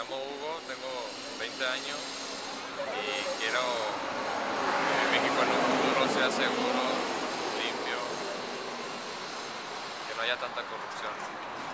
llamo Hugo, tengo 20 años y quiero que México en un futuro sea seguro, limpio, que no haya tanta corrupción.